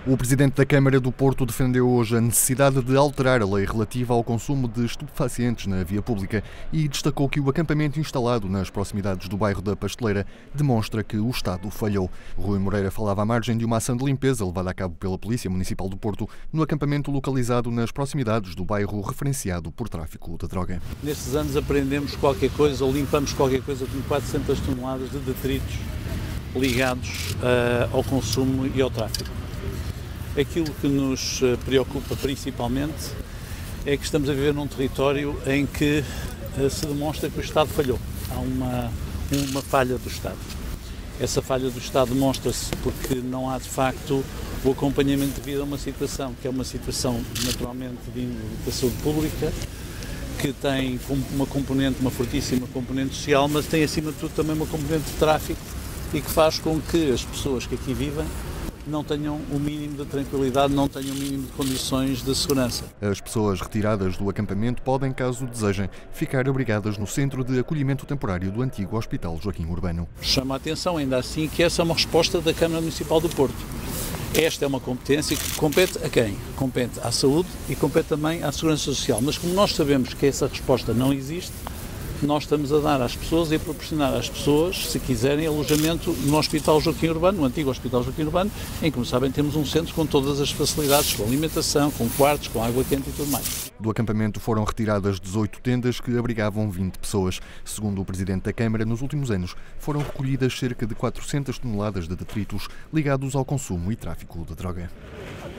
O Presidente da Câmara do Porto defendeu hoje a necessidade de alterar a lei relativa ao consumo de estupefacientes na via pública e destacou que o acampamento instalado nas proximidades do bairro da Pasteleira demonstra que o Estado falhou. Rui Moreira falava à margem de uma ação de limpeza levada a cabo pela Polícia Municipal do Porto no acampamento localizado nas proximidades do bairro referenciado por tráfico de droga. Nestes anos aprendemos qualquer coisa ou limpamos qualquer coisa com 400 toneladas de detritos ligados ao consumo e ao tráfico. Aquilo que nos preocupa principalmente é que estamos a viver num território em que se demonstra que o Estado falhou. Há uma falha do Estado. Essa falha do Estado demonstra-se porque não há de facto o acompanhamento devido a uma situação que é uma situação naturalmente da saúde pública, que tem uma fortíssima componente social, mas tem acima de tudo também uma componente de tráfico e que faz com que as pessoas que aqui vivem não tenham o mínimo de tranquilidade, não tenham o mínimo de condições de segurança. As pessoas retiradas do acampamento podem, caso desejem, ficar abrigadas no centro de acolhimento temporário do antigo Hospital Joaquim Urbano. Chama a atenção ainda assim que essa é uma resposta da Câmara Municipal do Porto. Esta é uma competência que compete a quem? Compete à saúde e compete também à segurança social. Mas como nós sabemos que essa resposta não existe, nós estamos a dar às pessoas e a proporcionar às pessoas, se quiserem, alojamento no Hospital Joaquim Urbano, no antigo Hospital Joaquim Urbano, em que, como sabem, temos um centro com todas as facilidades, com alimentação, com quartos, com água quente e tudo mais. Do acampamento foram retiradas 18 tendas que abrigavam 20 pessoas. Segundo o Presidente da Câmara, nos últimos anos foram recolhidas cerca de 400 toneladas de detritos ligados ao consumo e tráfico de droga.